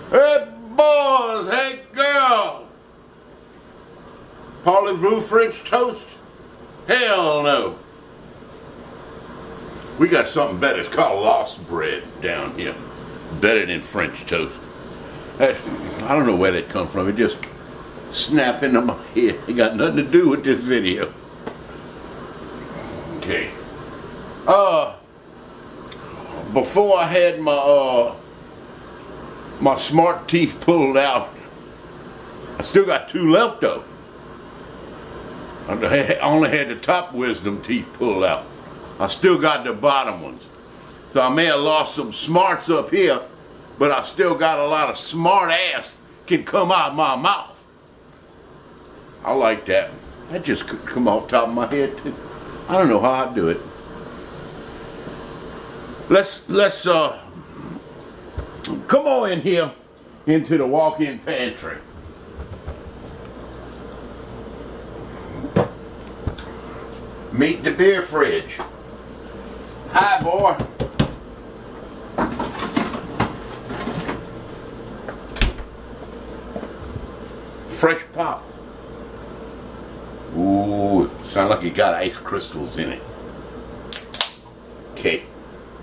Hey boys, hey girl. Parlez-vous French toast? Hell no. We got something better. It's called lost bread down here. Better than French toast. I don't know where that come from. It just snapped into my head. It got nothing to do with this video. Okay. Before I had my smart teeth pulled out, I still got 2 left though. I only had the top wisdom teeth pulled out. I still got the bottom ones. So I may have lost some smarts up here, but I still got a lot of smart ass can come out of my mouth. I like that. That just could come off the top of my head too. I don't know how I do it. Let's come on in here into the walk-in pantry. Meet the beer fridge. Hi, boy. Fresh pop. Ooh, sound like it got ice crystals in it. Okay.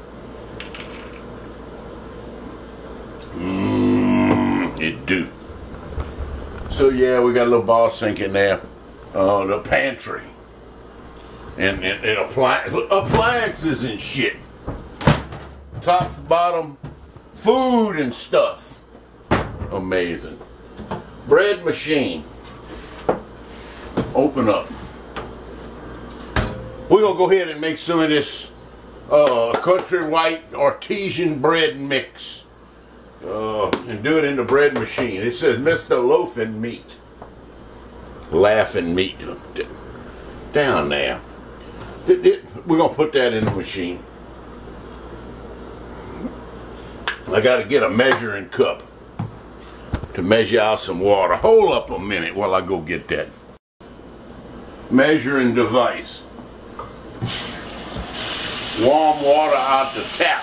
It do. So yeah, we got a little bar sink in there. The pantry. And appliances and shit. Top to bottom, food and stuff. Amazing. Bread machine. Open up. We're gonna go ahead and make some of this country white artesian bread mix. And do it in the bread machine. It says Mr. Loafing Meat. Laughing meat. Down there. We're going to put that in the machine. I got to get a measuring cup to measure out some water. Hold up a minute while I go get that. Measuring device. Warm water out the tap.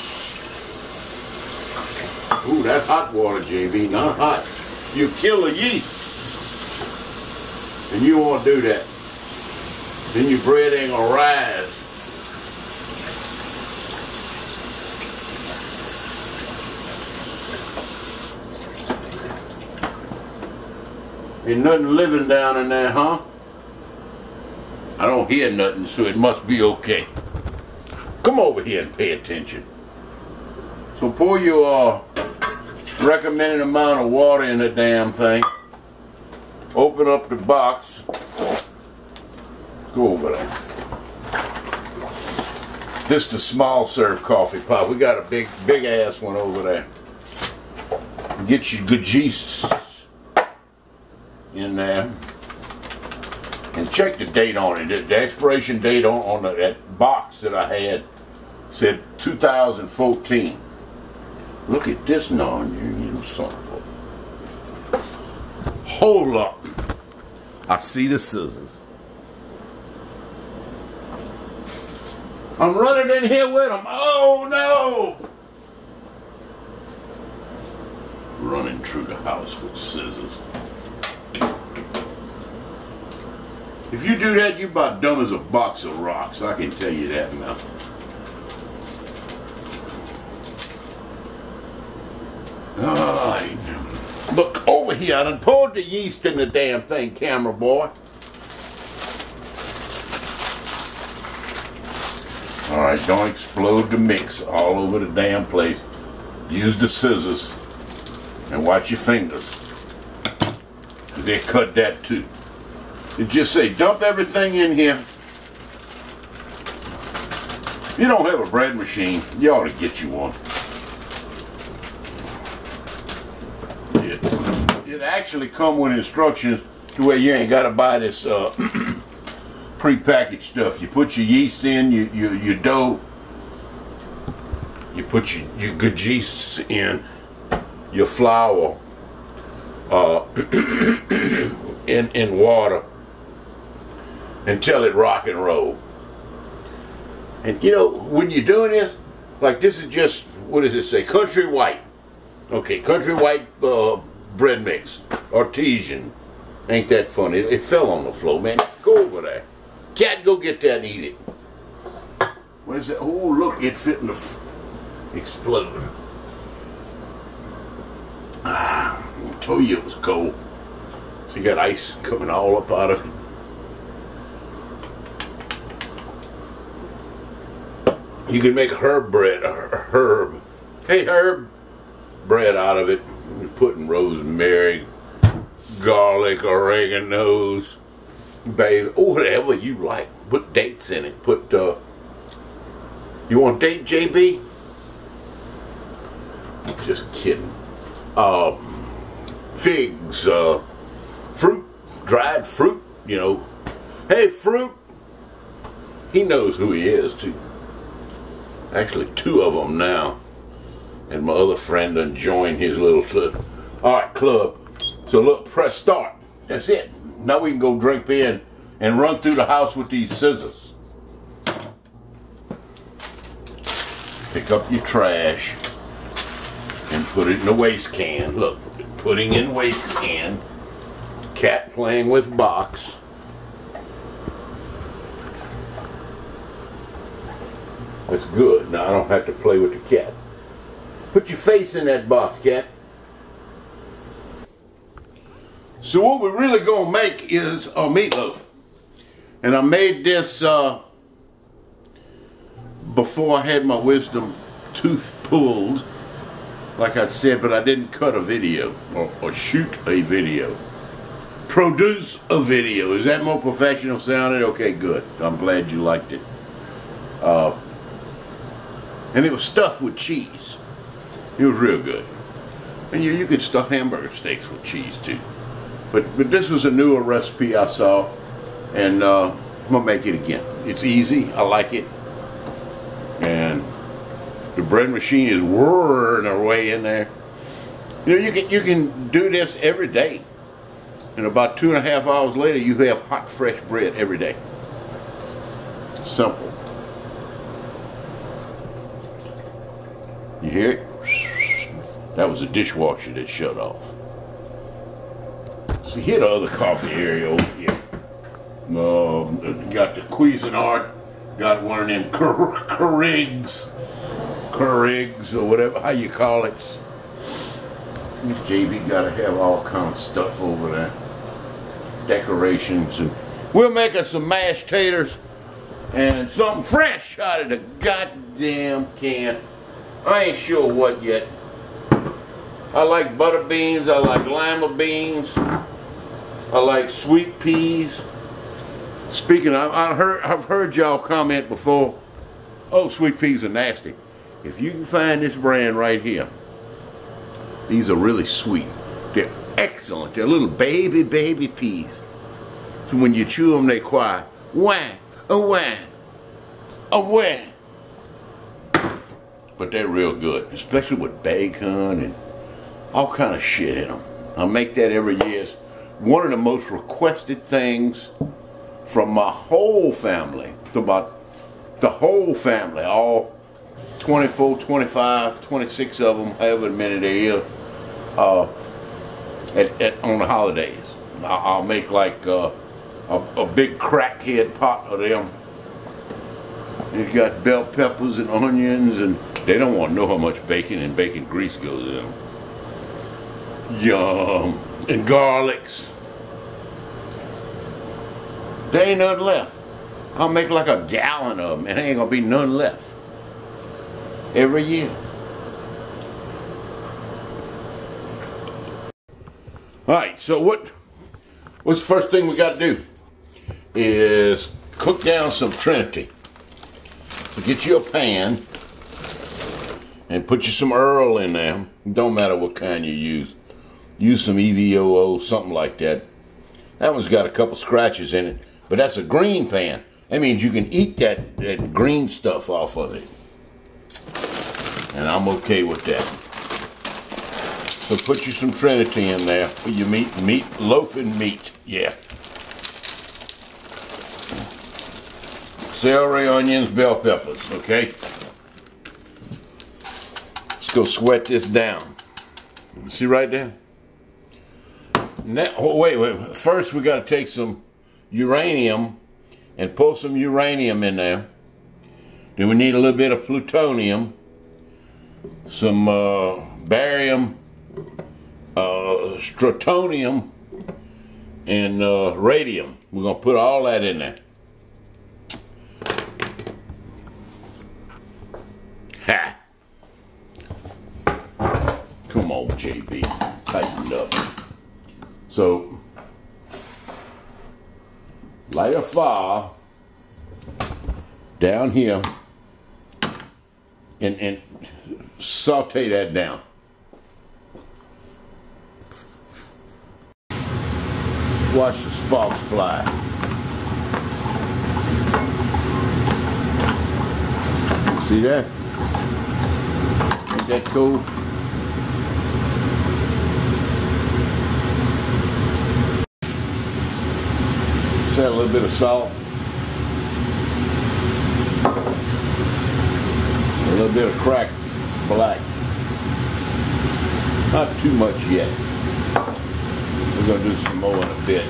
Ooh, that's hot water, JV, not hot. You kill the yeast. And you won't do that. Then your bread ain't gonna rise. Ain't nothing living down in there, huh? I don't hear nothing, so it must be okay. Come over here and pay attention. So pour your recommended amount of water in the damn thing. Open up the box. Go over there. This is the small serve coffee pot. We got a big ass one over there. Get your good yeasts in there. And check the date on it. The expiration date on that box that I had said 2014. Look at this non-union son of a... Hold up. I see the scissors. I'm running in here with them. Oh no! Running through the house with scissors. If you do that, you're about dumb as a box of rocks. I can tell you that now. Look over here. I done poured the yeast in the damn thing, camera boy. Alright, don't explode the mix all over the damn place. Use the scissors and watch your fingers. Because they cut that too. It just say dump everything in here. If you don't have a bread machine, you ought to get you one. It actually come with instructions to where you ain't got to buy this pre-packaged stuff. You put your yeast in, your dough, you put your good yeasts in, your flour in water until it rock and roll. And you know, when you're doing this, like this is just, what does it say, country white. Okay, Country White bread mix. Artesian. Ain't that funny? It fell on the floor, man. Go over there. Cat, go get that and eat it. Where's that? Oh, look, it fit in the exploder. I told you it was cold. So you got ice coming all up out of it. You can make herb bread, herb bread out of it. You're putting rosemary, garlic, oreganos, basil, whatever you like. Put dates in it. Put, you want date, JB? Just kidding. Figs, fruit, dried fruit, you know. Hey, fruit. He knows who he is, too. Actually, 2 of them now. And my other friend done joined his little club. Alright, club. So look, press start. That's it. Now we can go drink in and run through the house with these scissors. Pick up your trash and put it in the waste can. Look, putting in waste can. Cat playing with box. That's good. Now I don't have to play with the cat. Put your face in that box, cat. So what we're really gonna make is a meatloaf. And I made this before I had my wisdom tooth pulled, like I said, but I didn't cut a video or shoot a video. Produce a video. Is that more professional sounding? Okay, good. I'm glad you liked it. And it was stuffed with cheese. It was real good. And you could stuff hamburger steaks with cheese too. But this was a newer recipe I saw, and I'm gonna make it again. It's easy. I like it. And the bread machine is whirring her way in there. You know, you can do this every day. And about 2.5 hours later, you have hot, fresh bread every day. Simple. You hear it? That was the dishwasher that shut off. So here the other coffee area over here. Got the Cuisinart. Got one of them Keurigs or whatever, how you call it. JB got to have all kind of stuff over there. Decorations. And we'll make us some mashed taters and something fresh out of the goddamn can. I ain't sure what yet. I like butter beans, I like lima beans, I like sweet peas. Speaking of, I've heard y'all comment before, oh, sweet peas are nasty. If you can find this brand right here, these are really sweet. They're excellent. They're little baby peas. So when you chew them, they cry, wah, oh wah, oh wah. But they're real good, especially with bacon and all kind of shit in them. I make that every year. It's one of the most requested things from my whole family. It's about the whole family, all 24, 25, 26 of them, however many there is, on the holidays. I'll make like a big crackhead pot of them. It's got bell peppers and onions, and they don't want to know how much bacon and bacon grease goes in them. Yum. And garlics. There ain't nothing left. I'll make like a gallon of them, and there ain't gonna be none left. Every year. Alright, so what's the first thing we gotta do? Is cook down some Trinity. So get you a pan and put you some Earl in there. Don't matter what kind you use. Use some EVOO, something like that. That one's got a couple scratches in it, but that's a green pan. That means you can eat that green stuff off of it. And I'm okay with that. So put you some Trinity in there for your meat, loafing meat, yeah. Celery, onions, bell peppers, okay? Let's go sweat this down. See right there? Now, oh, wait. First, we got to take some uranium and pull some uranium in there. Then we need a little bit of plutonium, some barium, strontium, and radium. We're going to put all that in there. Ha! Come on, JB. Tighten up. So, light a fire down here and saute that down. Watch the sparks fly. See that? Ain't that cool? Add a little bit of salt. A little bit of cracked black. Not too much yet. We're going to do some more in a bit.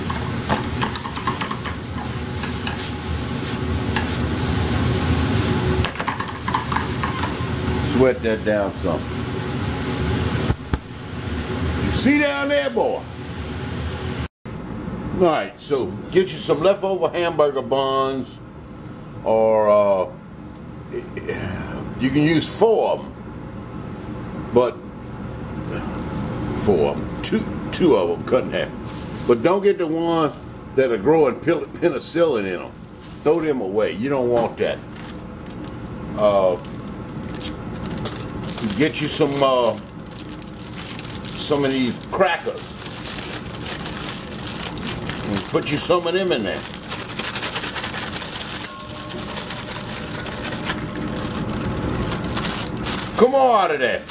Sweat that down some. You see down there, boy? Alright, so get you some leftover hamburger buns, or you can use 4 of them, but 4 of them, two of them cut in half. But don't get the ones that are growing penicillin in them. Throw them away. You don't want that. Get you some of these crackers. And put you some of them in there. Come on out of there.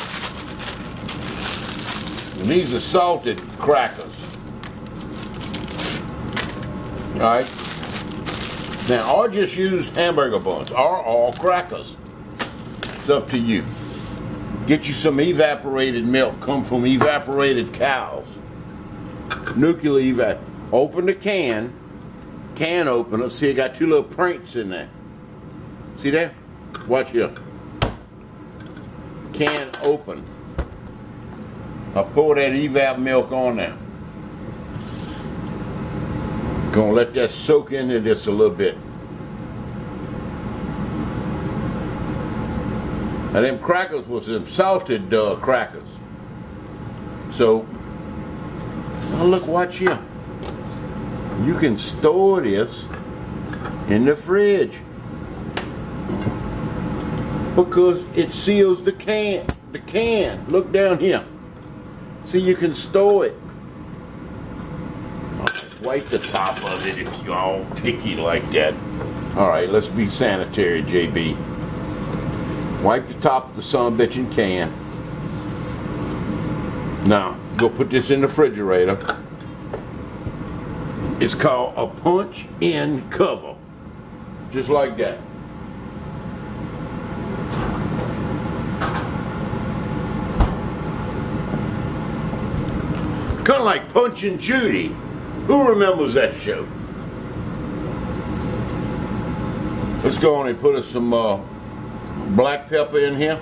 And these are salted crackers. Alright. Now, or just use hamburger buns, or all crackers. It's up to you. Get you some evaporated milk. Come from evaporated cows. Nuclear evac. Open the can opener. See, it got 2 little prints in there. See that? Watch here. Can open. I'll pour that evap milk on there. Gonna let that soak into this a little bit. And them crackers was them salted crackers. So, now look, watch here. You can store this in the fridge because it seals the can. Look down here. See, you can store it. Wipe the top of it if you're all picky like that. All right, let's be sanitary, JB. Wipe the top of the son-bitchin' can. Now, go put this in the refrigerator. It's called a punch-in cover. Just like that. Kind of like Punch and Judy. Who remembers that show? Let's go on and put us some black pepper in here.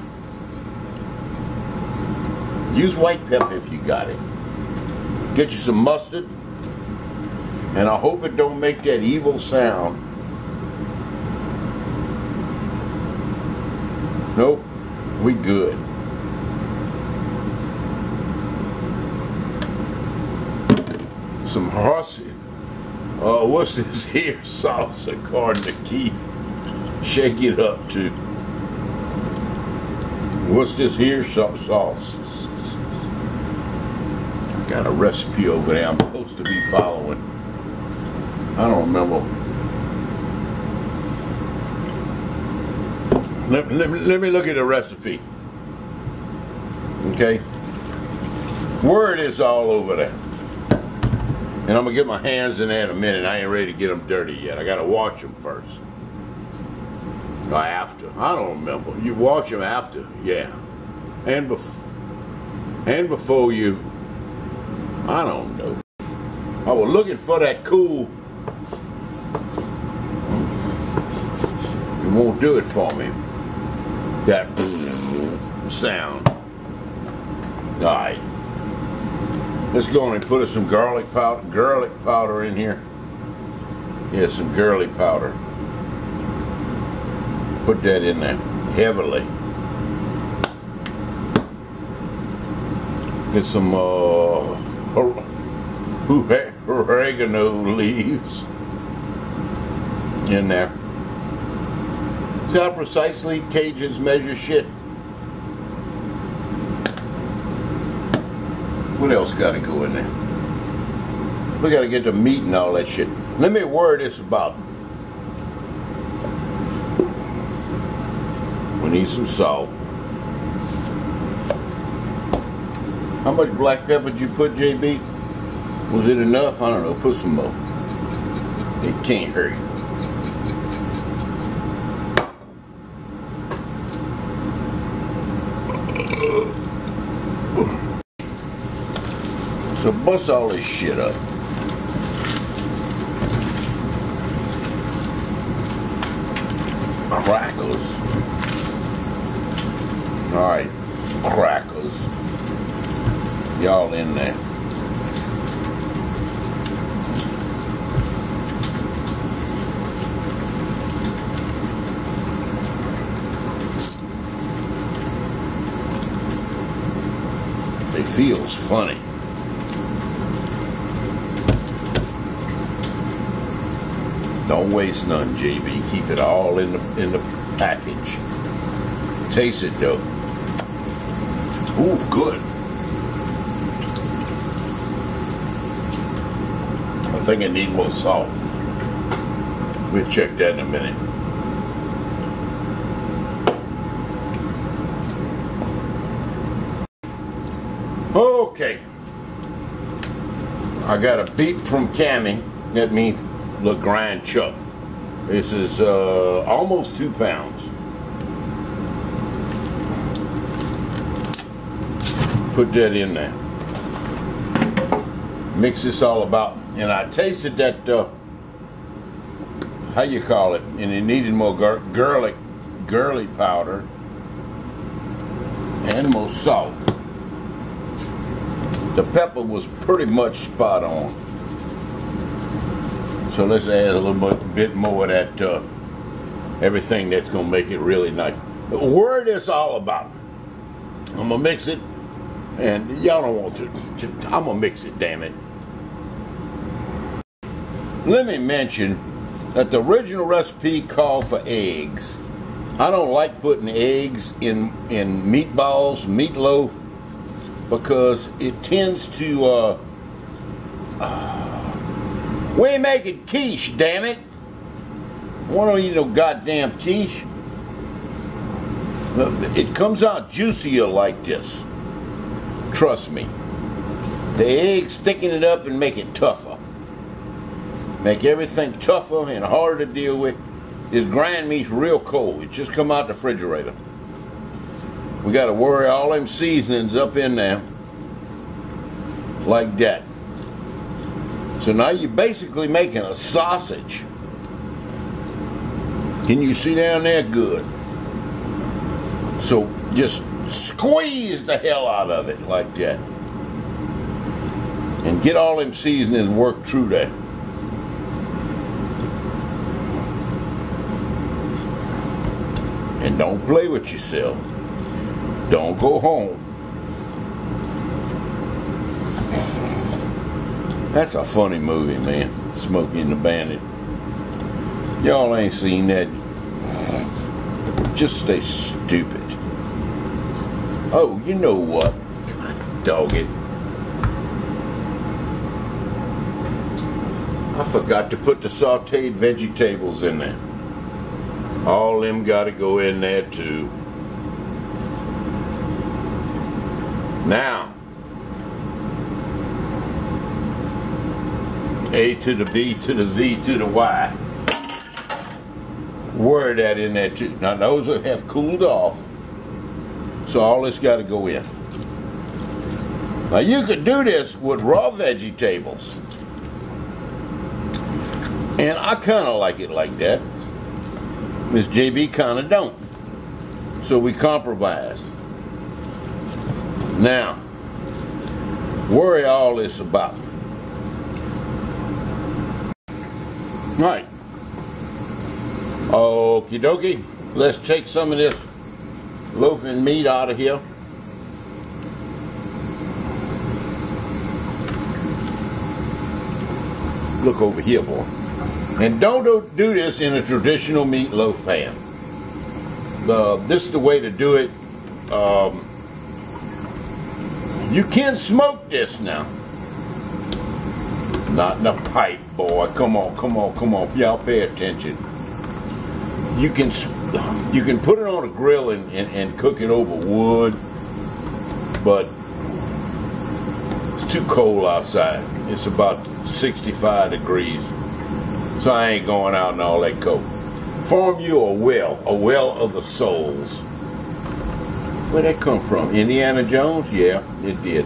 Use white pepper if you got it. Get you some mustard. And I hope it don't make that evil sound. Nope, we good. Some horse. What's this here sauce according to Keith? Shake it up too. What's this here sauce? I got a recipe over there I'm supposed to be following. I don't remember. Let me look at the recipe. Okay. Word is all over there. And I'm going to get my hands in there in a minute. I ain't ready to get them dirty yet. I got to wash them first. Or after. I don't remember. You wash them after. Yeah. And before. And before you, I don't know. I was looking for that cool. It won't do it for me. That sound. Alright. Let's go on and put some garlic powder in here. Yeah, some garlic powder. Put that in there heavily. Get some oregano leaves in there. See how precisely Cajuns measure shit? What else got to go in there? We got to get the meat and all that shit. Let me word this about. We need some salt. How much black pepper did you put, JB? Was it enough? I don't know. Put some more. It can't hurt. So bust all this shit up. Crackers. Alright, crackers. Y'all in there. It feels funny. Don't waste none, JB. Keep it all in the package. Taste it though. Ooh, good. I think I need more salt. We'll check that in a minute. Okay. I got a beep from Cammy. That means LeGrand Chuck. This is almost 2 pounds. Put that in there. Mix this all about. And I tasted that, how you call it, and it needed more garlic powder and more salt. The pepper was pretty much spot on. So let's add a little bit more of that, everything that's going to make it really nice. Word is all about. I'm going to mix it, and y'all don't want to. I'm going to mix it, damn it. Let me mention that the original recipe called for eggs. I don't like putting eggs in meatballs, meatloaf, because it tends to, we ain't making quiche, damn it. I don't eat no goddamn quiche. It comes out juicier like this. Trust me. The eggs sticking it up and make it tougher. Make everything tougher and harder to deal with. This grind meat's real cold. It just come out the refrigerator. We got to worry all them seasonings up in there. Like that. So now you're basically making a sausage. Can you see down there? Good. So just squeeze the hell out of it like that. And get all them seasonings worked through there. And don't play with yourself. Don't go home. That's a funny movie, man. Smokey and the Bandit. Y'all ain't seen that. Just stay stupid. Oh, you know what? God dog it. I forgot to put the sauteed vegetables in there. All them gotta go in there too. Now, A to the B to the Z to the Y. Word that in there too. Now those have cooled off. So all this gotta go in. Now you could do this with raw vegetables. And I kind of like it like that. Miss JB kind of don't. So we compromised. Now, worry all this about. Right. Okie dokie. Let's take some of this loafing meat out of here. Look over here, boy. And don't do this in a traditional meatloaf pan. This is the way to do it. You can smoke this now. Not in a pipe, boy. Come on, come on, come on. Y'all pay attention. You can put it on a grill and cook it over wood, but it's too cold outside. It's about 65 degrees. So I ain't going out in all that cold. Form you a well of the souls. Where'd that come from? Indiana Jones? Yeah, it did.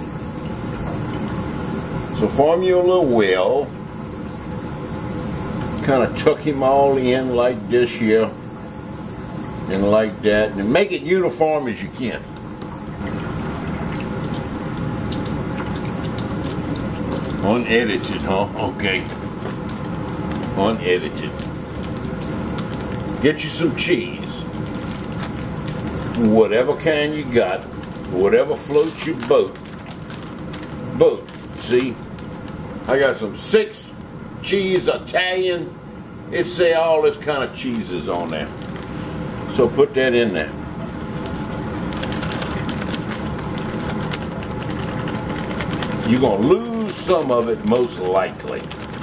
So form you a little well. Kind of tuck him all in like this here. And like that. And make it uniform as you can. Unedited, huh? Okay. Unedited. Get you some cheese. Whatever kind you got. Whatever floats your boat. See? I got some 6 cheese Italian. It say all this kind of cheeses on there. So put that in there. You're going to lose some of it most likely.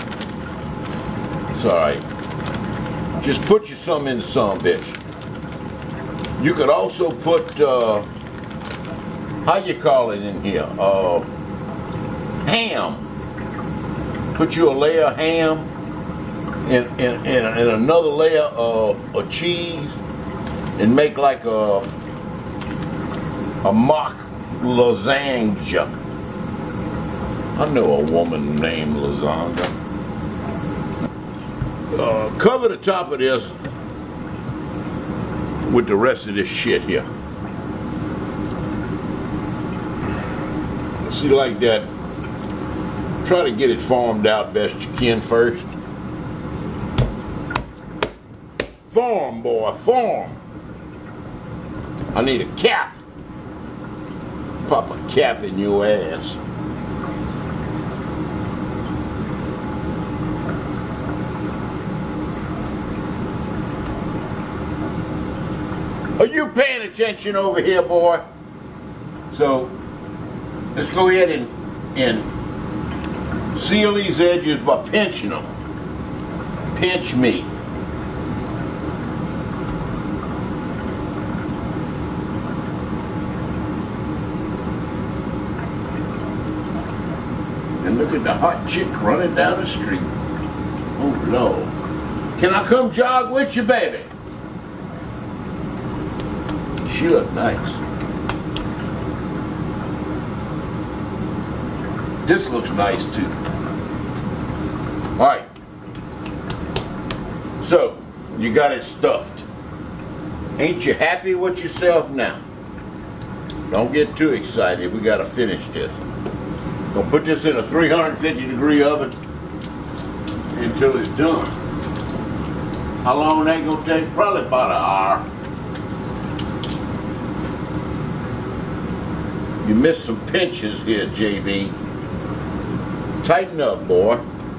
It's alright. Just put you some in some, bitch. You could also put, how you call it in here? Ham. Put you a layer of ham and another layer of cheese and make like a mock lasagna. I know a woman named Lasagna. Cover the top of this with the rest of this shit here. See, like that. Try to get it formed out best you can first. Form, boy, form. I need a cap. Pop a cap in your ass. Are you paying attention over here, boy? So, let's go ahead and seal these edges by pinching them. Pinch me. And look at the hot chick running down the street. Oh, Lord. Can I come jog with you, baby? She look nice. This looks nice too. Alright. So, you got it stuffed. Ain't you happy with yourself now? Don't get too excited. We got to finish this. Gonna put this in a 350-degree oven until it's done. How long that gonna take? Probably about an hour. You missed some pinches here, JB. Tighten up, boy.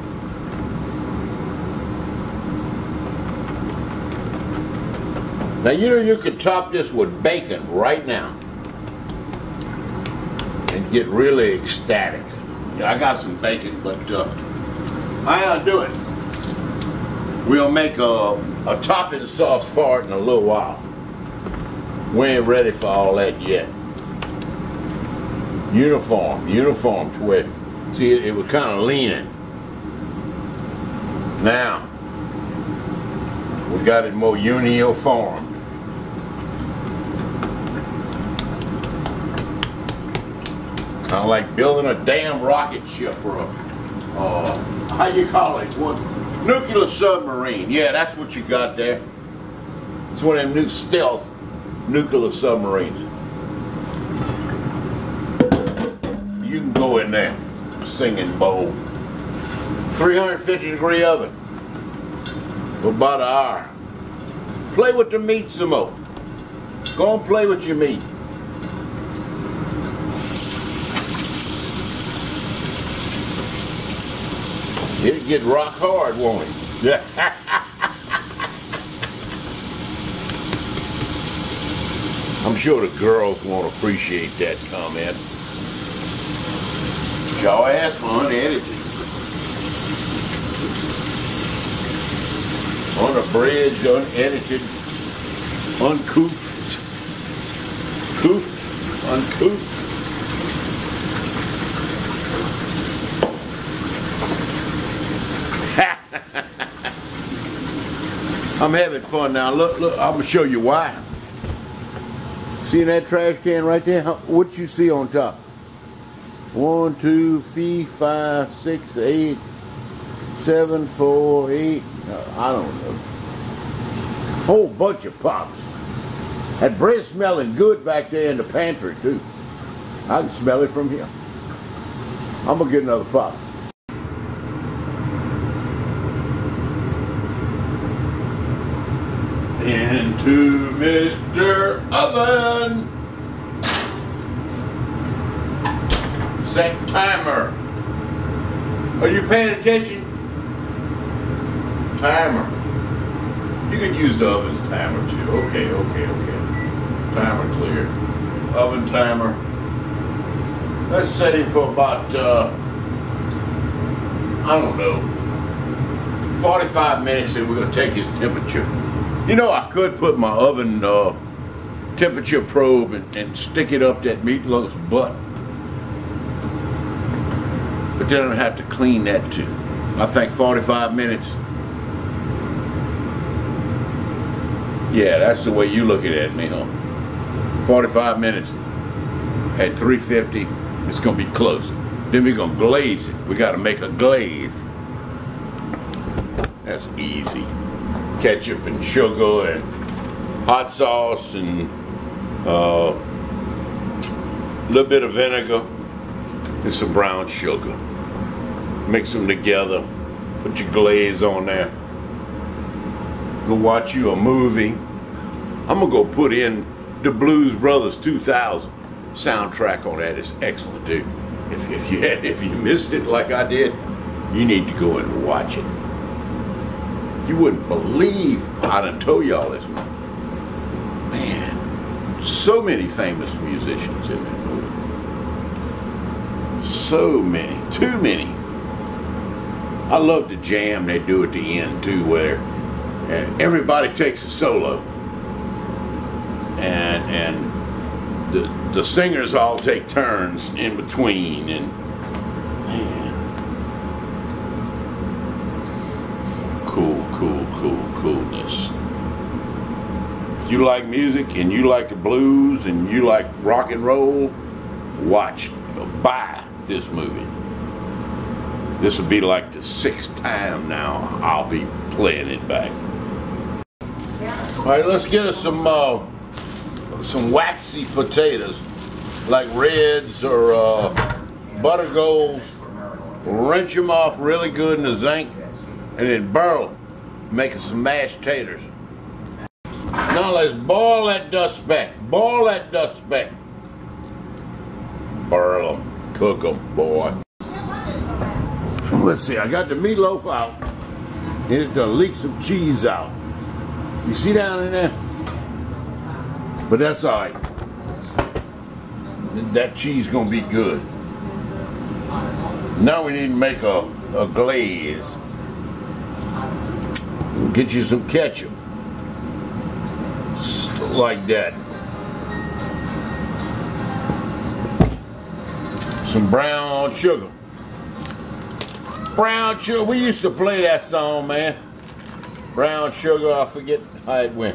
Now, you know you could top this with bacon right now and get really ecstatic. Yeah, I got some bacon, but how I do it? We'll make a topping sauce for it in a little while. We ain't ready for all that yet. Uniform to where, see, it was kind of leaning. Now, we got it more uniform. Kind of like building a damn rocket ship or a, how you call it? What? Nuclear submarine. Yeah, that's what you got there. It's one of them new stealth nuclear submarines. You can go in there, a singing bowl. 350-degree oven for about an hour. Play with the meat some more. Go and play with your meat. It'll get rock hard, won't it? Yeah. I'm sure the girls won't appreciate that comment. Y'all asked for unedited. Unabridged, unedited, uncouthed. Uncouth. I'm having fun now. Look, I'm gonna show you why. See that trash can right there? What you see on top? 1, 2, 3, 5, 6, 8, 7, 4, 8. I don't know. Whole bunch of pops. That bread smelling good back there in the pantry too. I can smell it from here. I'm gonna get another pop. Into Mr. Oven. Set timer. Are you paying attention? Timer. You can use the oven's timer too. Okay. Timer clear. Oven timer. Let's set it for about, I don't know, 45 minutes, and we're going to take his temperature. You know, I could put my oven temperature probe and stick it up that meatloaf's butt. But then I'd have to clean that too. I think 45 minutes. Yeah, that's the way you looking at me, huh? 45 minutes at 350. It's gonna be close. Then we're gonna glaze it. We gotta make a glaze. That's easy. Ketchup and sugar and hot sauce and a little bit of vinegar and some brown sugar. Mix them together. Put your glaze on there. Go watch you a movie. I'm gonna go put in the Blues Brothers 2000 soundtrack on that. It's excellent, dude. If you missed it like I did, you need to go and watch it. You wouldn't believe I done told y'all this, man. So many famous musicians in that movie. So many, too many. I love the jam they do at the end too, where everybody takes a solo, and the singers all take turns in between, and man, coolness. If you like music and you like the blues and you like rock and roll, buy this movie. This will be like the 6th time now I'll be playing it back. All right, let's get us some waxy potatoes, like Reds or Butter Golds. Wrench them off really good in the zinc, and then burl them, making some mashed taters. Now let's boil that dust back. Boil that dust back. Burl them, cook them, boy. Let's see, I got the meatloaf out, and it done leaked some cheese out. You see down in there? But that's all right. That cheese gonna be good. Now we need to make a glaze. Get you some ketchup. Like that. Some brown sugar. Brown sugar. We used to play that song, man. Brown sugar. I forget how it went.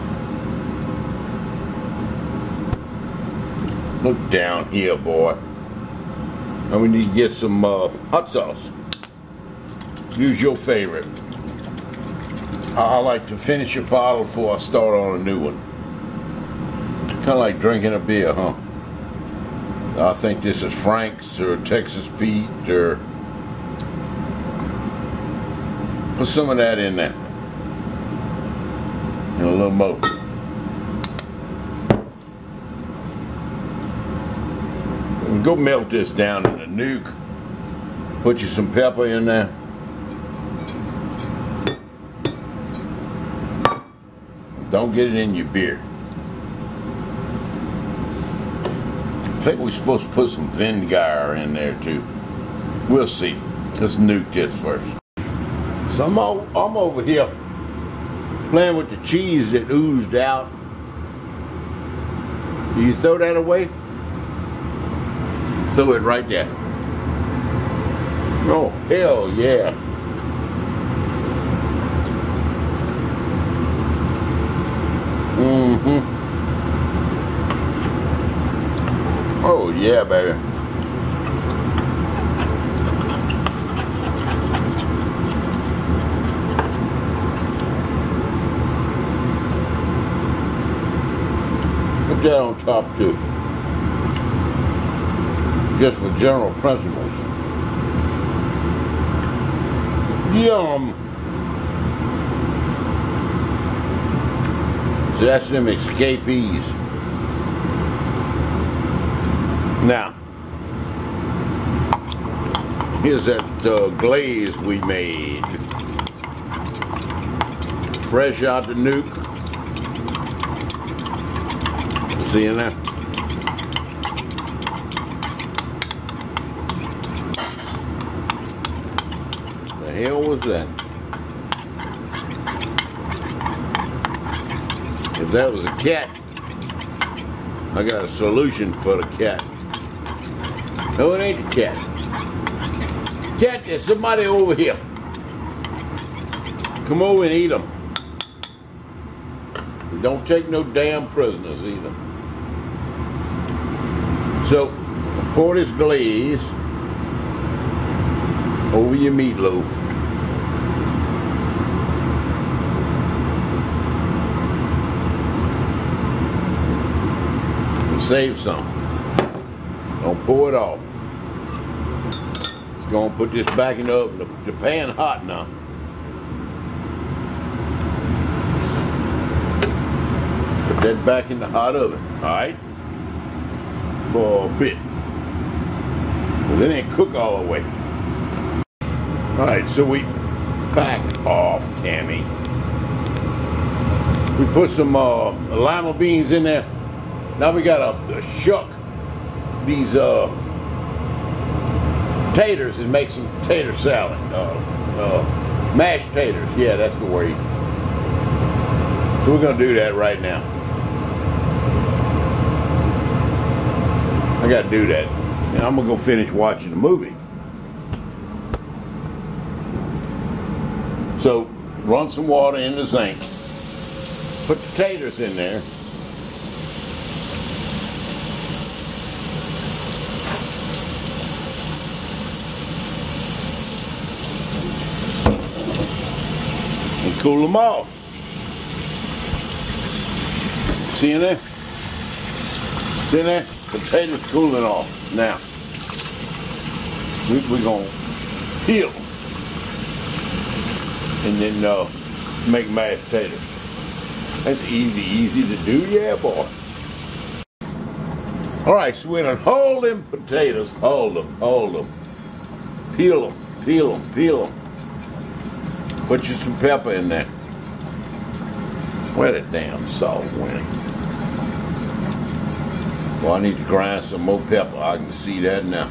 Look down here, boy. And we need to get some hot sauce. Use your favorite. I like to finish a bottle before I start on a new one. Kind of like drinking a beer, huh? I think this is Frank's or Texas Pete, or put some of that in there. And a little more. And go melt this down in a nuke. Put you some pepper in there. Don't get it in your beer. I think we're supposed to put some vinegar in there too. We'll see. Let's nuke this first. So I'm over here playing with the cheese that oozed out. Do you throw that away? Throw it right there. Oh, hell yeah. Oh yeah, baby. Put that on top too. Just for general principles. Yum. So that's them escapees. Now, here's that glaze we made. Fresh out the nuke. See that? The hell was that? If that was a cat, I got a solution for the cat. No, it ain't the cat. Cat, there's somebody over here. Come over and eat them. Don't take no damn prisoners either. So, pour this glaze over your meatloaf. And save some. Don't pour it all. Just gonna put this back in the oven. The pan hot now. Put that back in the hot oven, alright? For a bit. But it ain't cook all the way. Alright, so we back off, Tammy. We put some lima beans in there. Now we got to shuck these taters and make some tater salad. Mashed taters, yeah, that's the word. So we're gonna do that right now. I gotta do that. And I'm gonna go finish watching the movie. So, run some water in the sink. Put the taters in there. And cool them off. See in there? See in there? Potatoes cooling off. Now, we're going to peel them and then make mashed potatoes. That's easy to do, yeah, boy. All right, so we're going to hold them potatoes, hold them. Peel them. Put you some pepper in there. Where the damn salt went? Well, I need to grind some more pepper. I can see that now.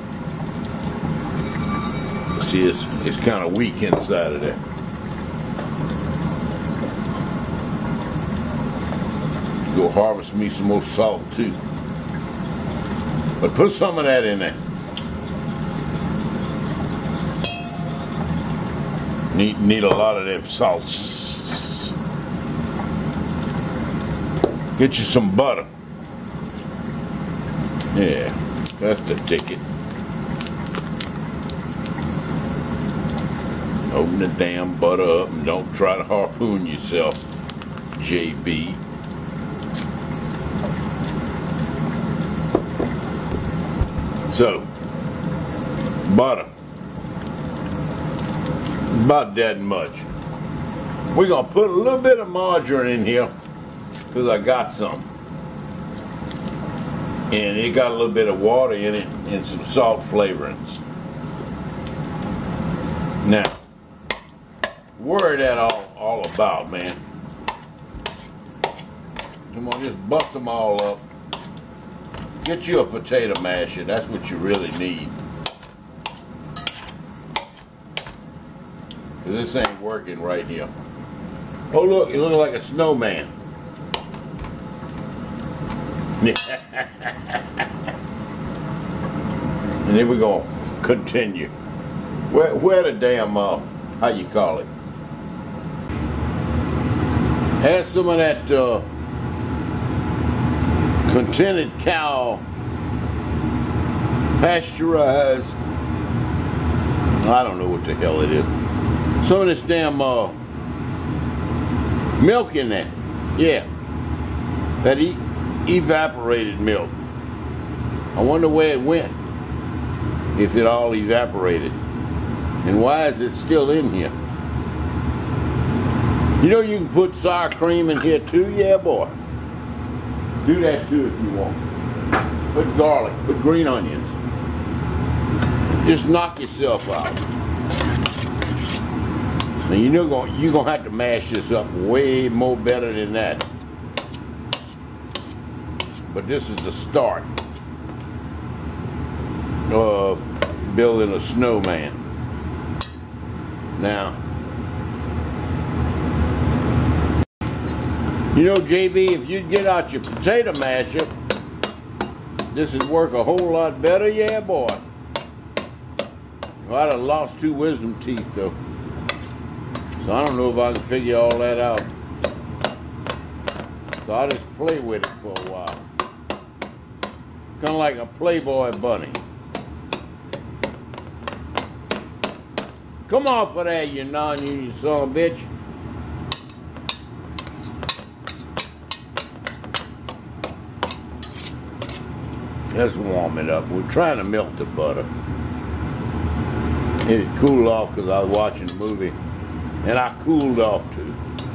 See, it's kind of weak inside of there. Go harvest me some more salt too. But put some of that in there. Need a lot of them salts. Get you some butter. Yeah, that's the ticket. Open the damn butter up and don't try to harpoon yourself, JB. So, butter. About that much. We're going to put a little bit of margarine in here because I got some. And it got a little bit of water in it and some salt flavorings. Now, worry that all about, man. Come on, just bust them all up. Get you a potato masher. That's what you really need. This ain't working right here. Oh look, you look like a snowman. And then we're gonna continue. Where the damn how you call it? Add some of that contented cow pasteurized. I don't know what the hell it is. Some of this damn milk in there. Yeah. That evaporated milk. I wonder where it went. If it all evaporated. And why is it still in here? You know you can put sour cream in here too? Yeah, boy. Do that too if you want. Put garlic. Put green onions. Just knock yourself out. Now you're gonna have to mash this up way more better than that. But this is the start of building a snowman. Now, you know, JB, if you get out your potato masher, this would work a whole lot better. Yeah, boy. Well, I'd have lost 2 wisdom teeth though. So I don't know if I can figure all that out. So I'll just play with it for a while. Kind of like a Playboy bunny. Come off of that, you non-union son of a bitch. Let's warm it up. We're trying to melt the butter. It cooled off because I was watching the movie. And I cooled off too.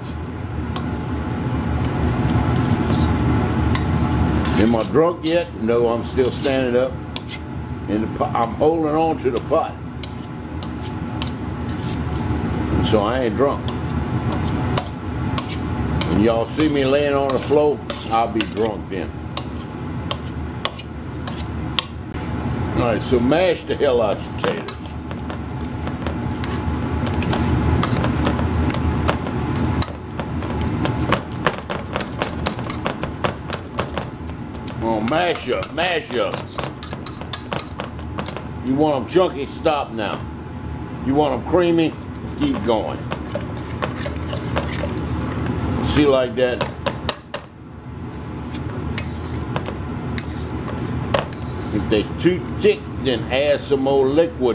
Am I drunk yet? No, I'm still standing up. And I'm holding on to the pot. And so I ain't drunk. When y'all see me laying on the floor, I'll be drunk then. Alright, so mash the hell out your taters. Oh, mash up, mash up. You want them chunky? Stop now. You want them creamy? Keep going. See, like that. If they're too thick, then add some more liquid.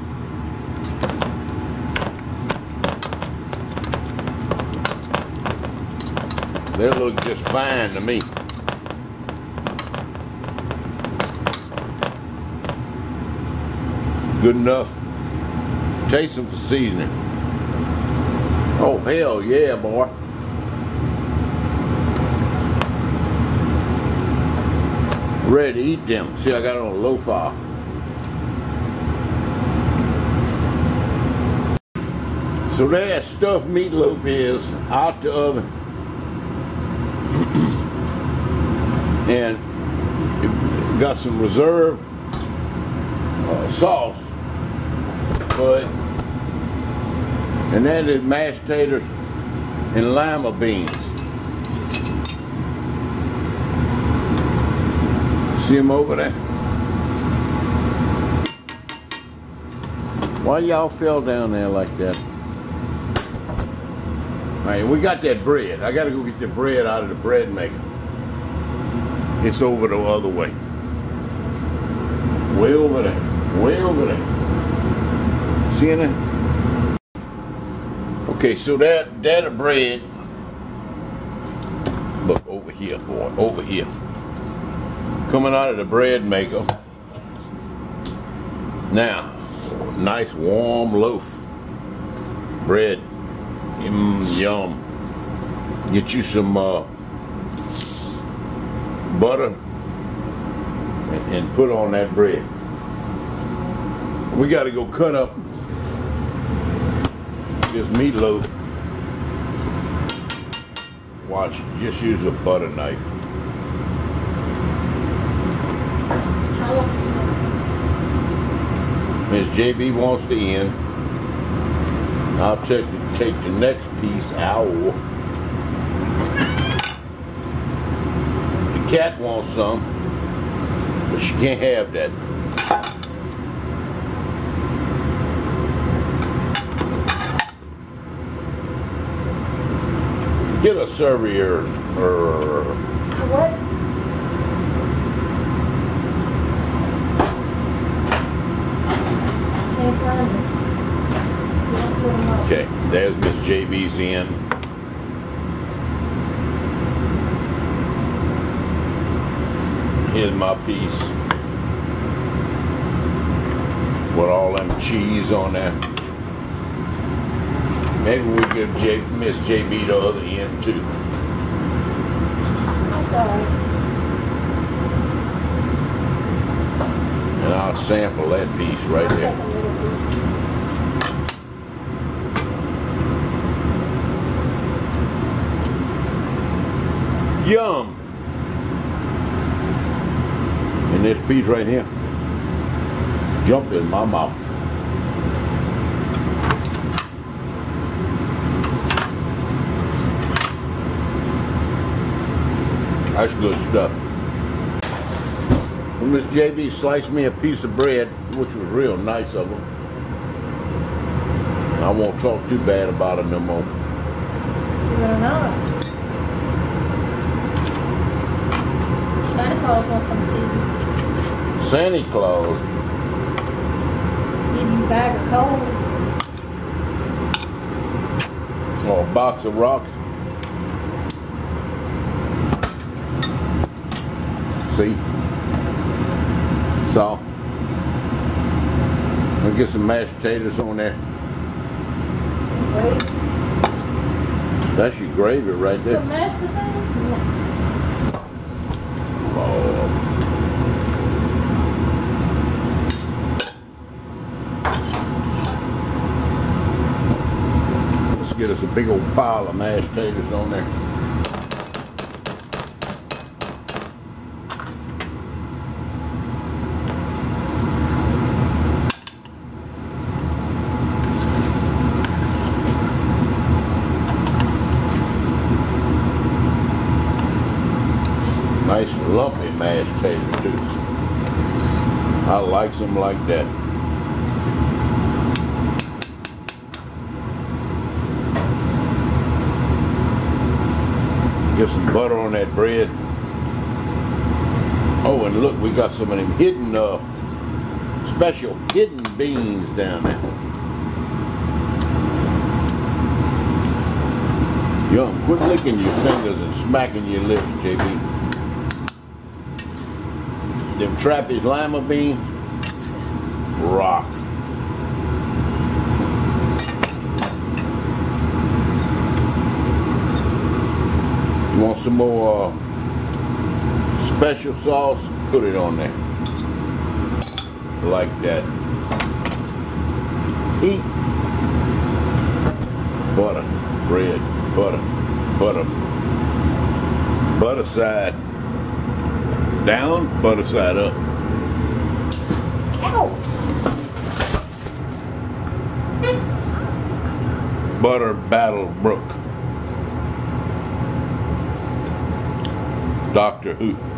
They look just fine to me. Good enough. Taste them for seasoning. Oh, hell yeah, boy. Ready to eat them. See, I got it on low fire. So there that stuffed meatloaf is out the oven. And got some reserved sauce. But, and that is mashed taters and lima beans. See them over there? Why y'all fell down there like that? Alright, we got that bread. I gotta go get the bread out of the bread maker. It's over the other way. Way over there. Way over there. See that? Okay, so that bread. Look over here, boy, over here. Coming out of the bread maker. Now, nice warm loaf. Bread. Yum. Get you some butter and put on that bread. We got to go cut up this meatloaf. Watch, just use a butter knife. Miss JB wants the end. I'll take the next piece out. The cat wants some, but she can't have that. Get a servier or what? Can't find it. Okay, there's Miss JB's end. Here's my piece with all them cheese on there. Maybe we give Miss JB the other end too. I'm sorry. And I'll sample that piece right I'll there. take a little piece. Yum! And this piece right here jumped in my mouth. That's good stuff. So Miss JB sliced me a piece of bread, which was real nice of her. I won't talk too bad about it no more. You better not. Santa Claus won't come see you. Santa Claus. Give you a bag of coal. Or a box of rocks. See? So, I'll get some mashed potatoes on there. Wait. That's your gravy right there. The mashed potatoes? Oh. Let's get us a big old pile of mashed potatoes on there. Nice lumpy mashed potatoes too. I like them like that. Get some butter on that bread. Oh, and look, we got some of them hidden, special hidden beans down there. Yum, quit licking your fingers and smacking your lips, JB. Them Trappist lima beans, rock. You want some more special sauce? Put it on there. Like that. Eat. Butter, bread, butter, butter. Butter side down, butter side up. Ow! Butter Battle Brook. Doctor Who.